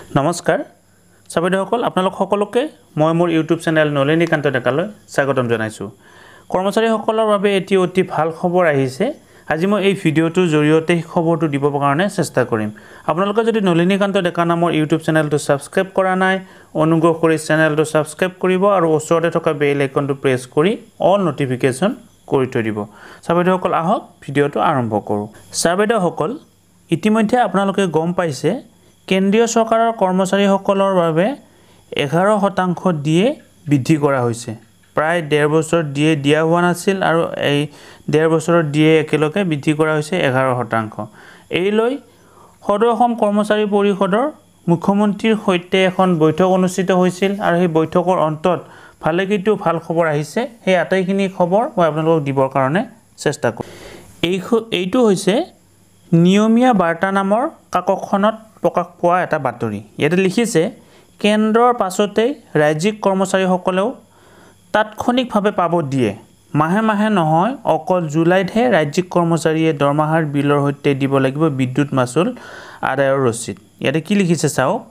নমস্কাৰ সাবেদসকল আপোনালোক সকলোকে মই মোৰ ইউটিউব চেনেল নলিনী কান্ত ডেকালৈ স্বাগতম জনাইছো কৰ্মচাৰীসকলৰ বাবে এটি অতি ভাল খবৰ আহিছে আজি মই এই ভিডিওটোৰ জৰিয়তে খবৰটো দিব কাৰণে চেষ্টা কৰিম আপোনালোকে যদি নলিনী কান্ত ডেকা নামৰ ইউটিউব চেনেলটো সাবস্ক্ৰাইব কৰা নাই অনুগ্ৰহ কৰি চেনেলটো সাবস্ক্ৰাইব কৰিব আৰু ওচৰতে থকা বেল আইকনটো প্ৰেছ কৰি অল নটিফিকেশন কৰি থৈ দিব সাবেদসকল আহক ভিডিওটো আৰম্ভ কৰো সাবেদসকল ইতিমধ্যে আপোনালোকে গম পাইছে কেন্দ্ৰীয় চৰকাৰৰ কৰ্মচাৰীসকলৰ বাবে 11% দিয়ে বৃদ্ধি কৰা হৈছে প্ৰায় 1.5 বছৰ দিয়ে দিয়া হোৱা নাছিল আৰু এই 1.5 বছৰৰ দিয়ে একেলগে বৃদ্ধি কৰা হৈছে 11% এই লৈ সদৌ কৰ্মচাৰী পৰিষদৰ মুখ্যমন্ত্ৰীৰ সৈতে এখন বৈঠক অনুষ্ঠিত হৈছিল আৰু এই বৈঠকৰ অন্তত ভালেকিটো ভাল খবৰ আহিছে এই আটাইখিনি খবৰ মই আপোনালোকক দিবৰ কাৰণে চেষ্টা কৰিম এইটো হৈছে নিয়মীয়া বাৰ্তা নামৰ কাকতখনত প্ৰকাশ পোৱা এটা বাতৰি ইয়াতে লিখিছে কেন্দ্ৰৰ পাছতে ৰাজ্যিক কৰ্মচাৰীসকলেও তাৎক্ষণিকভাৱে পাব দিয়ে মাহে মাহে নহয় অকল জুলাইতহে ৰাজ্যিক কৰ্মচাৰীয়ে দৰমহাৰ বিলৰ সৈতে দিব লাগিব বিদ্যুৎ মাচুল আদায়ৰ ৰচিদ ইয়াতে কি লিখিছে চাওক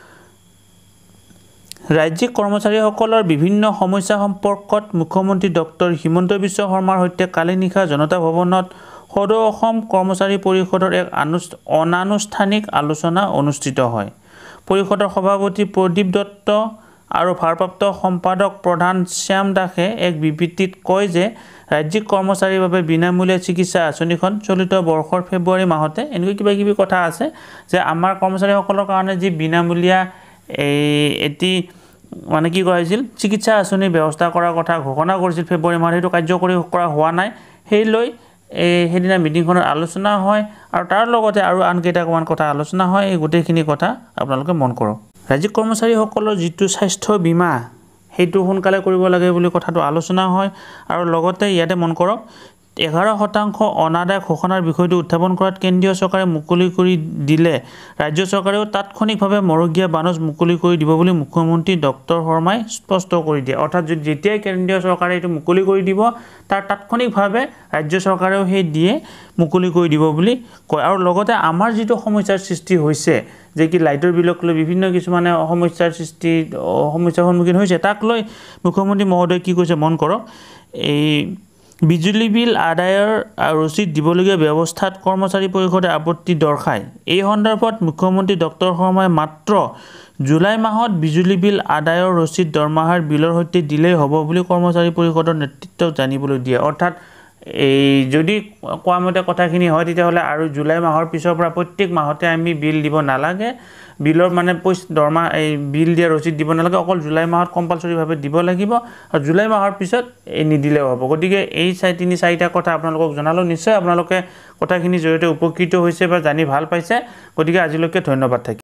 ৰাজ্যিক কৰ্মচাৰীসকলৰ বিভিন্ন সমস্যা সম্পৰ্কত মুখ্যমন্ত্ৰী ডক্টৰ হিমন্ত বিশ্ব শৰ্মাৰ সৈতে কালি নিশা জনতা ভৱনত সদৌ অসম কৰ্মচাৰী পৰিষদৰ এক অনানুষ্ঠানিক আলোচনা অনুষ্ঠিত হয় পৰিষদৰ সভাপতি প্ৰদীপ দত্ত আৰু ভাৰপ্ৰাপ্ত সম্পাদক প্ৰধান শ্যাম দাসে এক বিবৃতিত কয় যে ৰাজ্যিক কৰ্মচাৰীৰ বাবে বিনামূলীয়া চিকিৎসা আঁচনিখন চলিত বৰ্ষৰ ফেব্ৰুৱাৰী মাহতে এনেকৈ কিবা কথা আছে যে আমাৰ কৰ্মচাৰীসকলৰ কাৰণে যি বিনামূলীয়া এটি মানে কি কৈছিল চিকিৎসা আঁচনিৰ ব্যৱস্থা কৰাৰ কথা ঘোষণা কৰিছিল ফেব্ৰুৱাৰী মাহত সেইটো কাৰ্যকৰী কৰা হোৱা নাই সেই লৈ হেদিনা মিটিংখনৰ আলোচনা হয় আৰু তাৰ লগতে আৰু আন কেইটামান কথা আলোচনা হয় এই গোটেইখিনি কথা আপোনালোকে মন কৰক ৰাজ্যিক কৰ্মচাৰীসকলৰ যিটো স্বাস্থ্য বীমা সেইটো সোনকালে কৰিব লাগে বুলি কথাটো আলোচনা হয় আৰু লগতে ইয়াতে মন কৰক 11% অনাদায় ঘোষণাৰ বিষয়টো উত্থাপন কৰাত কেন্দ্ৰীয় চৰকাৰে মুকলি কৰি দিলে ৰাজ্য চৰকাৰেও তাৎক্ষণিকভাৱে মৰগীয়া বানজ মুকলি কৰি দিব বুলি মুখ্যমন্ত্ৰী ডক্টৰ শৰ্মাই স্পষ্ট কৰি দিয়ে অৰ্থাৎ যেতিয়াই কেন্দ্ৰীয় চৰকাৰে এইটো মুকলি কৰি দিব তাৰ তাৎক্ষণিকভাৱে ৰাজ্য চৰকাৰেও সেই দিয়ে মুকলি কৰি দিব বুলি কয় আৰু লগতে আমাৰ যিটো সমস্যাৰ সৃষ্টি হৈছে যে কি লাইটৰ বিলক লৈ বিভিন্ন কিছুমানে সমস্যাৰ সন্মুখীন হৈছে তাক লৈ মুখ্যমন্ত্ৰী মহোদয় কি কৈছে মন কৰক এই বিজুলী বিল আদায়ৰ ৰচিদ দিবলগীয়া ব্যৱস্থাত কৰ্মচাৰী পৰিষদে আপত্তি দৰ্শায় এই সন্দৰ্ভত মুখ্যমন্ত্ৰী ডক্টৰ শৰ্মাই মাত্ৰ জুলাই মাহত বিজুলী বিল আদায়ৰ ৰচিদ দৰমহাৰ বিলৰ সৈতে দিলেই হ'ব বুলি কৰ্মচাৰী পৰিষদৰ নেতৃত্বক জানিবলৈ দিয়ে অৰ্থাৎ এই যদি কোৱামতে কথাখিনি হয় তেতিয়াহ'লে আৰু জুলাই মাহৰ পিছৰ পৰা প্ৰত্যেক মাহতে আমি বিল দিব নালাগে বিলৰ মানে দৰমহা এই বিল দিয়া ৰচিদ দিব নালাগে অকল জুলাই মাহত কম্পালসৰিভাৱে দিব লাগিব আৰু জুলাই মাহৰ পিছত এই নিদিলেও হ'ব গতিকে এই 3-4টা কথা আপোনালোকক জনালো নিশ্চয় আপোনালোকে কথাখিনি জৰিয়তে উপকৃত হৈছে বা জানি ভাল পাইছে গতিকে আজিলৈকে ধন্যবাদ থাকিল